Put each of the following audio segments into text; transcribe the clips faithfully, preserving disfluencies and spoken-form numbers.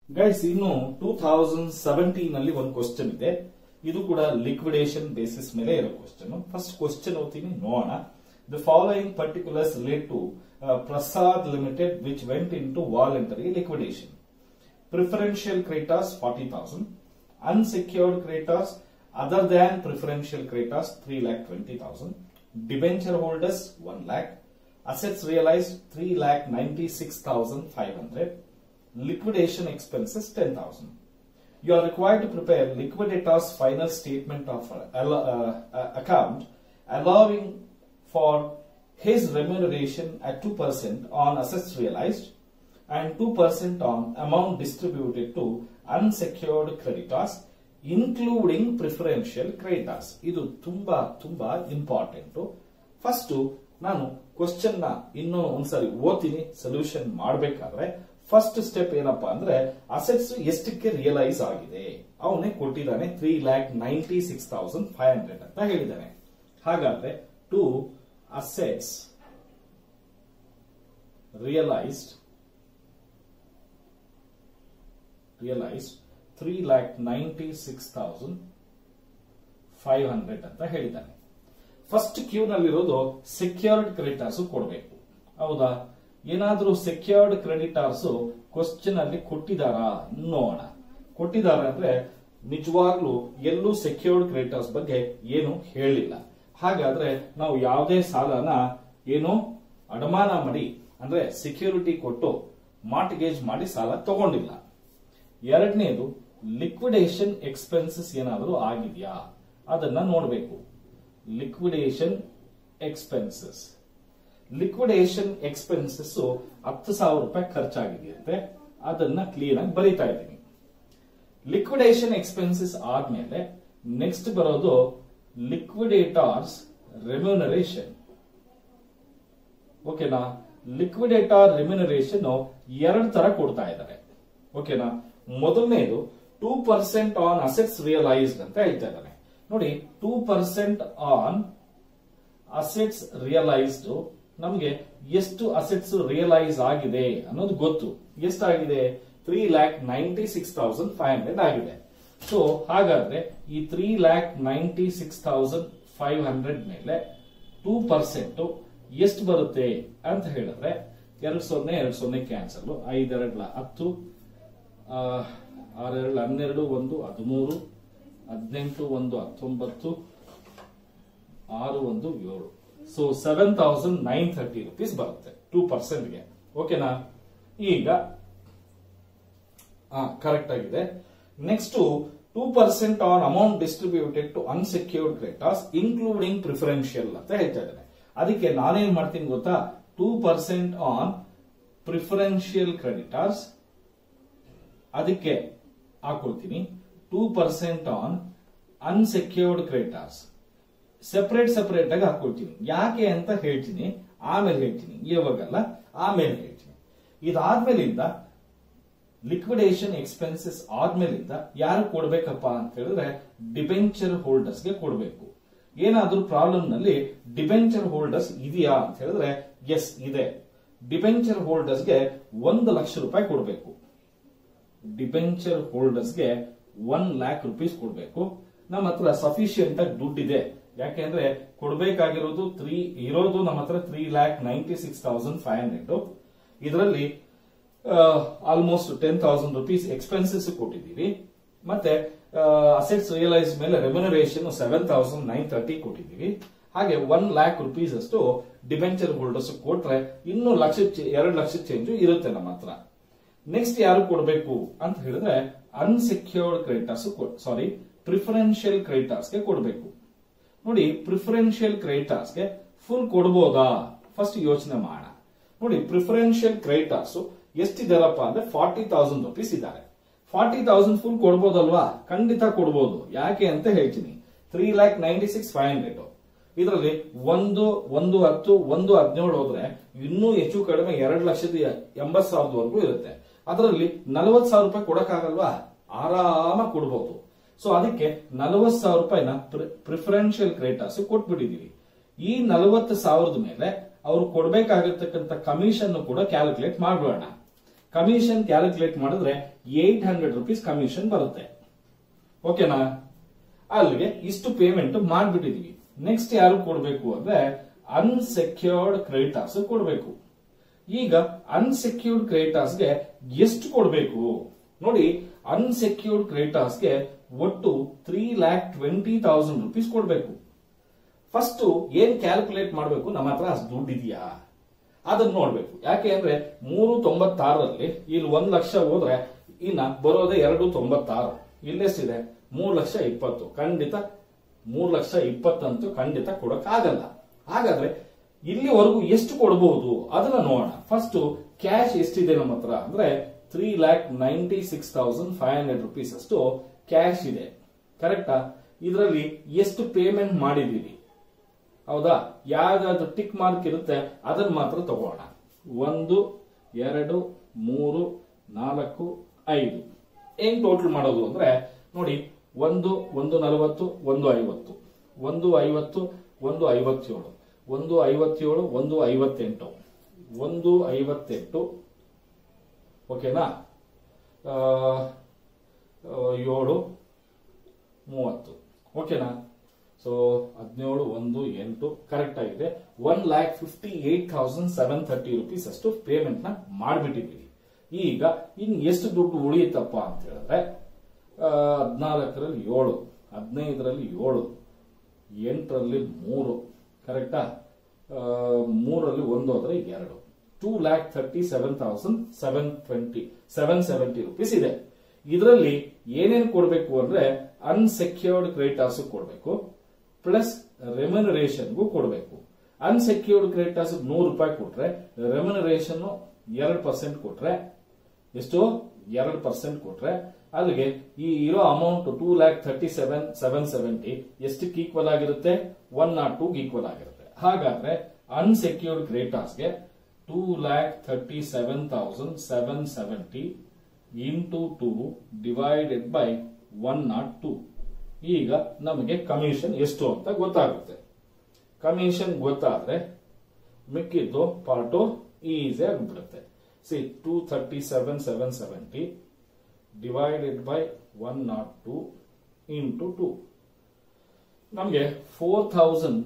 Guys ಇನ್ನು two thousand seventeen ಅಲ್ಲಿ ಒಂದು ಕ್ವಶನ್ ಇದೆ. ಇದು ಕೂಡ ಲಿಕ್ವಿಡೇಷನ್ ಬೇಸಿಸ್ ಮೇಲೆ ಇರೋ ಕ್ವಶನ್. ಫಸ್ಟ್ ಕ್ವಶನ್ ಓದ್ತೀನಿ, ನೋಡೋಣ. The following particulars relate to Prasad limited which went into voluntary liquidation. Preferential creditors forty thousand, unsecured creditors other than preferential creditors three lakh twenty thousand, debenture holders one lakh, assets realized three lakh ninety-six thousand five hundred, liquidation expenses ten thousand. You are required to prepare liquidator's final statement of uh, uh, account allowing for his remuneration at two percent on assets realized and two percent on amount distributed to unsecured creditors including preferential creditors. ಇದು ತುಂಬಾ ತುಂಬಾ important. First ನಾನು question ನ ಇನ್ನೂ ಒಂದ್ಸರಿ ಓದ್ತೀನಿ. Solution ಮಾಡಬೇಕಾದ್ರೆ first step ಏನಪ್ಪಾ ಅಂದ್ರೆ, ಅಸೆಟ್ಸ್ ಎಷ್ಟಕ್ಕೆ ರಿಯಲೈಸ್ ಆಗಿದೆ ಅವನೇ ಕೊಟ್ಟಿದ್ದಾನೆ, three lakh ninety six thousand five hundred ಅಂತ ಹೇಳಿದ್ದಾನೆ. ಹಾಗಾದ್ರೆ to assets realised realised three lakh ninety six thousand five hundred ಅಂತ ಹೇಳಿದ್ದಾನೆ. ಫಸ್ಟ್ ಕ್ಯೂ ನಲ್ಲಿರೋದು ಸೆಕ್ಯೂರ್ಡ್ ಕ್ರೆಡಿಟರ್ಸ್ ಕೊಡಬೇಕು. ಹೌದಾ? ಏನಾದ್ರೂ ಸೆಕ್ಯೂರ್ಡ್ ಕ್ರೆಡಿಟರ್ಸ್ ಕ್ವಶನ್ ಅಲ್ಲಿ ಕೊಟ್ಟಿದಾರಾ ನೋಡೋಣ. ಕೊಟ್ಟಿದ್ದಾರೆ ಅಂದ್ರೆ ನಿಜವಾಗ್ಲೂ ಎಲ್ಲೂ ಸೆಕ್ಯೂರ್ಡ್ ಕ್ರೆಡಿಟರ್ಸ್ ಬಗ್ಗೆ ಏನು ಹೇಳಿಲ್ಲ. ಹಾಗಾದ್ರೆ ನಾವು ಯಾವುದೇ ಸಾಲನ ಏನು ಅಡಮಾನ ಮಾಡಿ ಅಂದ್ರೆ ಸೆಕ್ಯೂರಿಟಿ ಕೊಟ್ಟು ಮಾರ್ಟ್ಗೇಜ್ ಮಾಡಿ ಸಾಲ ತಗೊಂಡಿಲ್ಲ. ಎರಡನೇದು ಲಿಕ್ವಿಡೇಷನ್ ಎಕ್ಸ್ಪೆನ್ಸಸ್ ಏನಾದರೂ ಆಗಿದೆಯಾ ಅದನ್ನ ನೋಡಬೇಕು. ಲಿಕ್ವಿಡೇಷನ್ ಎಕ್ಸ್ಪೆನ್ಸಸ್ ಲಿಕ್ವಿಡೇಷನ್ ಎಕ್ಸ್ಪೆನ್ಸಸ್ ಹತ್ತು ಸಾವಿರ ರೂಪಾಯಿ ಖರ್ಚಾಗಿದೆಯಂತೆ, ಅದನ್ನ ಕ್ಲೀನ್ ಆಗಿ ಬರೀತಾ ಇದ್ದೀನಿ. ಲಿಕ್ವಿಡೇಷನ್ ಎಕ್ಸ್ಪೆನ್ಸಸ್ ಆದ್ಮೇಲೆ ನೆಕ್ಸ್ಟ್ ಬರೋದು ಲಿಕ್ವಿಡೇಟರ್ಸ್ ರೆಮ್ಯುನರೇಷನ್. ಓಕೆನಾ? ಲಿಕ್ವಿಡೇಟರ್ ರೆಮ್ಯುನರೇಷನ್ ಎರಡು ತರ ಕೊಡ್ತಾ ಇದ್ದಾರೆ. ಓಕೆನಾ? ಮೊದಲನೇದು two percent on assets realised ಅಂತ ಹೇಳ್ತಾ ಇದ್ದಾನೆ. ನೋಡಿ, two percent on assets realised ನಮಗೆ ಎಷ್ಟು ಅಸೆಟ್ಸ್ ರಿಯಲೈಸ್ ಆಗಿದೆ ಅನ್ನೋದು ಗೊತ್ತು. ಎಷ್ಟಾಗಿದೆ? Three lakh ninety six thousand five hundred ಆಗಿದೆ. ಸೊ ಹಾಗಾದ್ರೆ ಈ three lakh ninety six thousand five hundred ಮೇಲೆ ಟೂ ಪರ್ಸೆಂಟ್ ಎಷ್ಟು ಬರುತ್ತೆ ಅಂತ ಹೇಳಿದ್ರೆ, ಎರಡು ಸೊನ್ನೆ ಎರಡು ಸೊನ್ನೆ ಕ್ಯಾನ್ಸಲ್, ಐದೆರಡ್ಲ ಹತ್ತು, ಆರೆರಡು ಹನ್ನೆರಡು, ಒಂದು ಹದಿಮೂರು, ಹದಿನೆಂಟು ಒಂದು ಹತ್ತೊಂಬತ್ತು, ಆರು ಒಂದು ಏಳು. So seven thousand nine thirty rupees ಬರುತ್ತೆ ಟೂ ಪರ್ಸೆಂಟ್ಗೆ. ಓಕೆನಾ? ಈಗ ಕರೆಕ್ಟ್ ಆಗಿದೆ. Next two percent on amount distributed to unsecured creditors including preferential ಅಂತ ಹೇಳ್ತಾ ಇದ್ದೇನೆ. ಅದಕ್ಕೆ ನಾನೇನ್ ಮಾಡ್ತೀನಿ ಗೊತ್ತಾ? Two percent on preferential creditors ಅದಕ್ಕೆ ಹಾಕೊಳ್ತೀನಿ, two percent on unsecured creditors separate separate ಆಗಿ ಹಾಕೊಳ್ತೀನಿ. ಯಾಕೆ ಅಂತ ಹೇಳ್ತೀನಿ, ಆಮೇಲೆ ಹೇಳ್ತೀನಿ. ಇವಾಗಲ್ಲ, ಆಮೇಲೆ ಹೇಳ್ತೀನಿ. ಇದಾದ್ಮೇಲಿಂದ ಲಿಕ್ವಿಡೇಷನ್ ಎಕ್ಸ್ಪೆನ್ಸಸ್ ಆದ್ಮೇಲಿಂದ ಯಾರು ಕೊಡ್ಬೇಕಪ್ಪ ಅಂತ ಹೇಳಿದ್ರೆ, ಡಿಬೆಂಚರ್ ಹೋಲ್ಡರ್ಸ್ಗೆ ಕೊಡಬೇಕು. ಏನಾದ್ರೂ ಪ್ರಾಬ್ಲಮ್ ನಲ್ಲಿ ಡಿಬೆಂಚರ್ ಹೋಲ್ಡರ್ಸ್ ಇದೆಯಾ ಅಂತ ಹೇಳಿದ್ರೆ ಎಸ್ ಇದೆ. ಡಿಬೆಂಚರ್ ಹೋಲ್ಡರ್ಸ್ಗೆ ಒಂದು ಲಕ್ಷ ರೂಪಾಯಿ ಕೊಡಬೇಕು. ಡಿಬೆಂಚರ್ ಹೋಲ್ಡರ್ಸ್ಗೆ ಒನ್ ಲ್ಯಾಕ್ ರುಪೀಸ್ ಕೊಡಬೇಕು. ನಮ್ಮ ಹತ್ರ ಸಫಿಶಿಯಂಟ್ ಆಗಿ ದುಡ್ಡಿದೆ. ಯಾಕೆಂದ್ರೆ ಕೊಡಬೇಕಾಗಿರೋದು ತ್ರೀ ಇರೋದು ನಮ್ಮ ಹತ್ರ three lakh ninety six thousand five hundred. ಇದರಲ್ಲಿ almost ten thousand rupees expenses ಕೊಟ್ಟಿದ್ದೀವಿ. ಮತ್ತೆ ಅಸೆಟ್ಸ್ ರಿಯಲೈಸ್ ಮೇಲೆ remuneration seven thousand nine thirty ಕೊಟ್ಟಿದ್ದೀವಿ. ಹಾಗೆ ಒನ್ ಲ್ಯಾಕ್ ರುಪೀಸ್ ಅಷ್ಟು ಡಿಬೆಂಚರ್ ಹೋಲ್ಡರ್ಸ್ ಕೊಟ್ರೆ ಇನ್ನು ಲಕ್ಷ ಎರಡು ಲಕ್ಷ ಚೇಂಜ್ ಇರುತ್ತೆ ನಮ್ಮ ಹತ್ರ. ನೆಕ್ಸ್ಟ್ ಯಾರು ಕೊಡಬೇಕು ಅಂತ ಹೇಳಿದ್ರೆ, ಅನ್ಸೆಕ್ಯೂರ್ಡ್ ಕ್ರೆಡಿಟರ್ಸ್ ಸಾರಿ ಪ್ರಿಫರೆನ್ಷಿಯಲ್ ಕ್ರೆಡಿಟರ್ಸ್ಗೆ ಕೊಡಬೇಕು. ನೋಡಿ, ಪ್ರಿಫರೆನ್ಷಿಯಲ್ ಕ್ರೆಡಿಟರ್ಸ್ಗೆ ಫುಲ್ ಕೊಡಬಹುದಾ ಫಸ್ಟ್ ಯೋಚನೆ ಮಾಡೋಣ. ನೋಡಿ, ಪ್ರಿಫರೆನ್ಷಿಯಲ್ ಕ್ರೆಡಿಟರ್ಸ್ ಎಷ್ಟಿದಾರಪ್ಪ ಅಂದ್ರೆ ಫಾರ್ಟಿ ತೌಸಂಡ್ ರುಪೀಸ್ ಇದ್ದಾರೆ. ಫಾರ್ಟಿ ತೌಸಂಡ್ ಫುಲ್ ಕೊಡಬಹುದಲ್ವಾ? ಖಂಡಿತ ಕೊಡಬಹುದು. ಯಾಕೆ ಅಂತ ಹೇಳ್ತೀನಿ. Three lakh ninety six five hundred ಇದರಲ್ಲಿ ಒಂದು ಒಂದು ಹತ್ತು ಒಂದು ಹದಿನೇಳು ಹೋದ್ರೆ ಇನ್ನೂ ಹೆಚ್ಚು ಕಡಿಮೆ ಎರಡು ಲಕ್ಷದ ಎಂಬತ್ ಸಾವಿರದವರೆಗೂ ಇರುತ್ತೆ. ಅದರಲ್ಲಿ ನಲವತ್ ಸಾವಿರ ರೂಪಾಯಿ ಕೊಡಕ್ಕಾಗಲ್ವಾ? ಆರಾಮಾಗಿ ಕೊಡಬಹುದು. ಸೊ ಅದಕ್ಕೆ ನಲವತ್ ಸಾವಿರ ರೂಪಾಯಿನ ಪ್ರಿಫರೆನ್ಷಿಯಲ್ ಕ್ರೆಡಿಟರ್ಸ್ ಕೊಟ್ಬಿಟ್ಟಿದೀವಿ. ಈ ನಲವತ್ತು ಸಾವಿರದ ಮೇಲೆ ಅವರು ಕೊಡಬೇಕಾಗಿರ್ತಕ್ಕಂಥ ಕಮಿಷನ್ ಕೂಡ ಕ್ಯಾಲ್ಕುಲೇಟ್ ಮಾಡಬೇಡ. ಕಮಿಷನ್ ಕ್ಯಾಲ್ಕುಲೇಟ್ ಮಾಡಿದ್ರೆ ಏಟ್ ಹಂಡ್ರೆಡ್ ರುಪೀಸ್ ಕಮಿಷನ್ ಬರುತ್ತೆ. ಓಕೆನಾ? ಅಲ್ಲಿಗೆ ಇಷ್ಟು ಪೇಮೆಂಟ್ ಮಾಡ್ಬಿಟ್ಟಿದೀವಿ. ನೆಕ್ಸ್ಟ್ ಯಾರು ಕೊಡ್ಬೇಕು ಅಂದ್ರೆ ಅನ್ಸೆಕ್ಯೂರ್ಡ್ ಕ್ರೆಡಿಟರ್ಸ್ ಕೊಡ್ಬೇಕು. ಈಗ ಅನ್ಸೆಕ್ಯೂರ್ಡ್ ಕ್ರೆಡಿಟರ್ಸ್ಗೆ ಎಷ್ಟು ಕೊಡ್ಬೇಕು ನೋಡಿ. ಅನ್ಸೆಕ್ಯೂರ್ಡ್ ಕ್ರೆಡಿಟರ್ಸ್ಗೆ ಒಟ್ಟು three lakh twenty thousand rupees ಕೊಡ್ಬೇಕು. ಫಸ್ಟ್ ಏನ್ ಕ್ಯಾಲ್ಕುಲೇಟ್ ಮಾಡಬೇಕು, ನಮ್ಮ ಹತ್ರ ಅಷ್ಟು ದುಡ್ಡು ಇದೆಯಾ ಅದನ್ನ ನೋಡ್ಬೇಕು. ಯಾಕೆ ಅಂದ್ರೆ ಮೂರು ತೊಂಬತ್ತಾರರಲ್ಲಿ ಇಲ್ಲಿ ಒಂದ್ ಲಕ್ಷ ಹೋದ್ರೆ ಇನ್ನ ಬರೋದೇ ಎರಡು ತೊಂಬತ್ತಾರು. ಇಲ್ಲೆಷ್ಟಿದೆ? ಮೂರ್ ಲಕ್ಷ ಇಪ್ಪತ್ತು. ಖಂಡಿತ ಮೂರ್ ಲಕ್ಷ ಇಪ್ಪತ್ತಂತೂ ಖಂಡಿತ ಕೊಡಕ್ ಆಗಲ್ಲ. ಹಾಗಾದ್ರೆ ಇಲ್ಲಿವರೆಗೂ ಎಷ್ಟು ಕೊಡಬಹುದು ಅದನ್ನ ನೋಡೋಣ. ಫಸ್ಟ್ ಕ್ಯಾಶ್ ಎಷ್ಟಿದೆ ನಮ್ಮ ಹತ್ರ ಅಂದ್ರೆ three lakh ninety six thousand five hundred rupees ಅಷ್ಟು ಕ್ಯಾಶ್ ಇದೆ. ಕರೆಕ್ಟಾ? ಇದರಲ್ಲಿ ಎಷ್ಟು ಪೇಮೆಂಟ್ ಮಾಡಿದೀವಿ? ಹೌದಾ? ಯಾವ್ದಾದ್ರು ಟಿಕ್ ಮಾರ್ಕ್ ಇರುತ್ತೆ ಅದನ್ನ ಮಾತ್ರ ತಗೋಣ. ಒಂದು, ಎರಡು, ಮೂರು, ನಾಲ್ಕು, ಐದು. ಹೆಂಗ್ ಟೋಟಲ್ ಮಾಡೋದು ಅಂದ್ರೆ ನೋಡಿ, ಒಂದು ಒಂದು ನಲವತ್ತು, ಒಂದು ಐವತ್ತು, ಒಂದು ಐವತ್ತು, ಒಂದು ಐವತ್ತೇಳು, ಒಂದು ಐವತ್ತೇಳು, ಒಂದು ಐವತ್ತೆಂಟು, ಒಂದು ಐವತ್ತೆಂಟು. ಓಕೆನಾ? ಏಳು ಮೂವತ್ತು. ಓಕೆನಾ? ಸೊ ಹದಿನೇಳು ಒಂದು ಎಂಟು ಕರೆಕ್ಟ್ ಆಗಿದೆ. One lakh fifty eight thousand seven thirty rupees ಅಷ್ಟು ಪೇಮೆಂಟ್ ನ ಮಾಡ್ಬಿಟ್ಟಿದ್ದೀವಿ. ಈಗ ಇನ್ ಎಷ್ಟು ದುಡ್ಡು ಉಳಿಯುತ್ತಪ್ಪ ಅಂತ ಹೇಳಿದ್ರೆ ಹದಿನಾಲ್ಕರಲ್ಲಿ ಏಳು, ಹದಿನೈದರಲ್ಲಿ ಏಳು, ಎಂಟರಲ್ಲಿ ಮೂರು. ಕರೆಕ್ಟಾ? ಮೂರಲ್ಲಿ ಒಂದು ಹೋದ್ರೆ ಎರಡು. Two lakh thirty seven thousand seven twenty seven seventy rupees ಇದೆ. ಇದರಲ್ಲಿ ಏನೇನು ಕೊಡಬೇಕು ಅಂದ್ರೆ ಅನ್ಸೆಕ್ಯೂರ್ಡ್ ಕ್ರೆಡಿಟರ್ಸ್ ಕೊಡಬೇಕು, ಪ್ಲಸ್ ರೆಮ್ಯುನರೇಷನ್ಗೂ ಕೊಡಬೇಕು. ಅನ್ಸೆಕ್ಯೂರ್ಡ್ ಕ್ರೆಡಿಟರ್ಸ್ ನೂರು ರೂಪಾಯಿ ಕೊಟ್ರೆ ರೆಮ್ಯುನರೇಷನ್ ಎರಡು ಪರ್ಸೆಂಟ್ ಕೊಟ್ರೆ ಎಷ್ಟು? ಎರಡು ಪರ್ಸೆಂಟ್ ಕೊಟ್ರೆ ಅಲ್ಲಿಗೆ ಈ ಇರೋ amount two lakh thirty seven seven seventy ಎಷ್ಟಕ್ಕೆ ಈಕ್ವಲ್ ಆಗಿರುತ್ತೆ? ಒನ್ ನಾಟ್ ಟೂ ಈಕ್ವಲ್ ಆಗಿರುತ್ತೆ. ಹಾಗಾದ್ರೆ ಅನ್ಸೆಕ್ಯೂರ್ಡ್ ಕ್ರೆಡಿಟರ್ಸ್ಗೆ two lakh thirty seven thousand seven seventy into two divided by one nought two. ಈಗ ನಮಗೆ ಕಮಿಷನ್ ಎಷ್ಟು ಅಂತ ಗೊತ್ತಾಗುತ್ತೆ. ಕಮಿಷನ್ ಗೊತ್ತಾದ್ರೆ ಮಿಕ್ಕಿದ್ದು ಪಾರ್ಟು ಈಸಿ ಆಗಿಬಿಡುತ್ತೆ. See two thirty seven seven seventy divided by one nought two into two ನಮಗೆ four thousand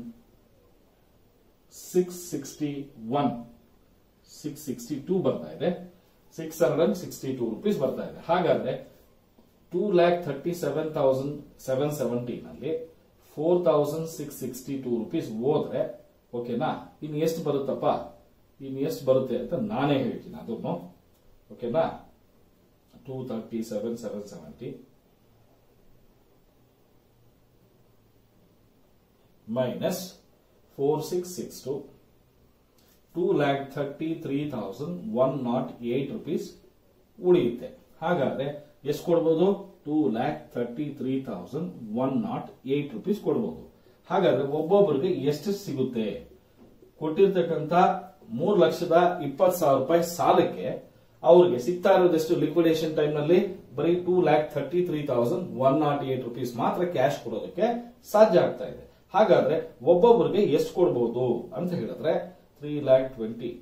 six sixty one six sixty two ಬರ್ತಾ ಇದೆ. Six hundred sixty two rupees ಬರ್ತಾ ಇದೆ. ಹಾಗಾದ್ರೆ two lakh thirty seven thousand seven seventy ನಲ್ಲಿ four thousand six sixty two rupees ಹೋದ್ರೆ ಓಕೆನಾ, ಇನ್ ಎಷ್ಟು ಬರುತ್ತಪ್ಪ, ಇನ್ ಎಷ್ಟು ಬರುತ್ತೆ ಅಂತ ನಾನೇ ಹೇಳ್ತೀನಿ ಅದನ್ನು. ಓಕೆನಾ? Two thirty seven seven seventy minus four six six two two lakh thirty three thousand one nought eight rupees ಉಳಿಯುತ್ತೆ. ಹಾಗಾದ್ರೆ ಎಷ್ಟು ಕೊಡ್ಬೋದು? Two lakh thirty three thousand one nought eight rupees ಕೊಡ್ಬೋದು. ಹಾಗಾದ್ರೆ ಒಬ್ಬೊಬ್ಬರಿಗೆ ಎಷ್ಟು ಸಿಗುತ್ತೆ? ಕೊಟ್ಟಿರ್ತಕ್ಕಂಥ ಮೂರ್ ಲಕ್ಷದ ಇಪ್ಪತ್ತು ಸಾವಿರ ರೂಪಾಯಿ ಸಾಲಕ್ಕೆ ಅವ್ರಿಗೆ ಸಿಗ್ತಾ ಇರೋದೆಷ್ಟು ಲಿಕ್ವಿಡೇಷನ್ ಟೈಮ್ ನಲ್ಲಿ? ಬರೀ two lakh thirty three thousand one nought eight rupees ಮಾತ್ರ ಕ್ಯಾಶ್ ಕೊಡೋದಕ್ಕೆ ಸಾಧ್ಯ ಆಗ್ತಾ ಇದೆ. ಹಾಗಾದ್ರೆ ಒಬ್ಬೊಬ್ಬರಿಗೆ ಎಷ್ಟು ಕೊಡಬಹುದು ಅಂತ ಹೇಳಿದ್ರೆ three lakh twenty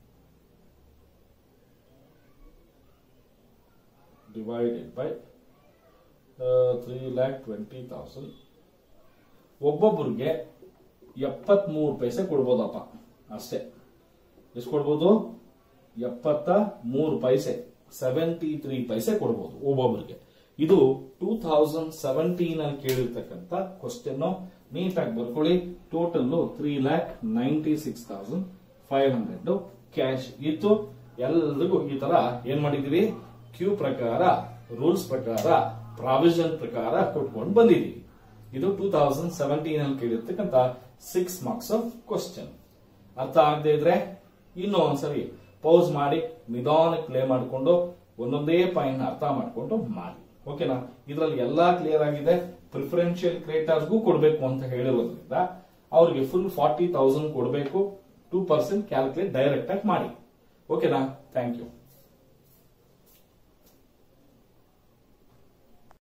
divided by three lakh twenty thousand ಒಬ್ಬೊಬ್ಬರಿಗೆ ಎಪ್ಪತ್ ಮೂರು ಪೈಸೆ ಕೊಡ್ಬೋದಪ್ಪ ಅಷ್ಟೇ. ಎಷ್ಟು ಕೊಡ್ಬೋದು? ಎಪ್ಪತ್ತ ಮೂರು ಪೈಸೆ, ಸೆವೆಂಟಿ ತ್ರೀ ಪೈಸೆ ಕೊಡ್ಬೋದು ಒಬ್ಬೊಬ್ಬರಿಗೆ. ಇದು ಟೂ ಥೌಸಂಡ್ ಸೆವೆಂಟೀನ್ ಅಲ್ಲಿ ಕೇಳಿರ್ತಕ್ಕಂಥ ಕ್ವಶನ್. ನೀಟಾಗಿ ಬರ್ಕೊಳ್ಳಿ. Total three lakh ninety six thousand five hundred cash ಇತ್ತು. ಎಲ್ರಿಗೂ ಈ ತರ ಏನ್ ಮಾಡಿದೀವಿ? ಕ್ಯೂ ಪ್ರಕಾರ, ರೂಲ್ಸ್ ಪ್ರಕಾರ, ಪ್ರಾವಿಷನ್ ಪ್ರಕಾರ ಕೊಟ್ಕೊಂಡು ಬಂದಿದ್ದೀವಿ. ಇದು ಟೂ ತೌಸಂಡ್ ಸೆವೆಂಟೀನ್ ಅಲ್ಲಿ ಕೇಳಿರ್ತಕ್ಕಂಥ ಸಿಕ್ಸ್ ಮಾರ್ಕ್ಸ್ ಆಫ್ ಕ್ವಶನ್. ಅರ್ಥ ಆಗದೆ ಇದ್ರೆ ಇನ್ನೂ ಒಂದ್ಸರಿ ಪೌಸ್ ಮಾಡಿ ನಿಧಾನಕ್ಕೆ ಪ್ಲೇ ಮಾಡಿಕೊಂಡು ಒಂದೊಂದೇ ಪಾಯಿಂಟ್ ಅರ್ಥ ಮಾಡಿಕೊಂಡು ಮಾಡಿ. ಓಕೆನಾ? ಇದರಲ್ಲಿ ಎಲ್ಲಾ ಕ್ಲಿಯರ್ ಆಗಿದೆ. ಪ್ರಿಫರೆನ್ಷಿಯಲ್ ಕ್ರೆಡಿಟರ್ಸ್ಗೂ ಕೊಡಬೇಕು ಅಂತ ಹೇಳಿರೋದ್ರಿಂದ ಅವ್ರಿಗೆ ಫುಲ್ ಫಾರ್ಟಿ ತೌಸಂಡ್ ಕೊಡಬೇಕು. ಟೂ ಪರ್ಸೆಂಟ್ ಕ್ಯಾಲ್ಕುಲೇಟ್ ಡೈರೆಕ್ಟ್ ಆಗಿ ಮಾಡಿ. ಓಕೆನಾ? Thank you.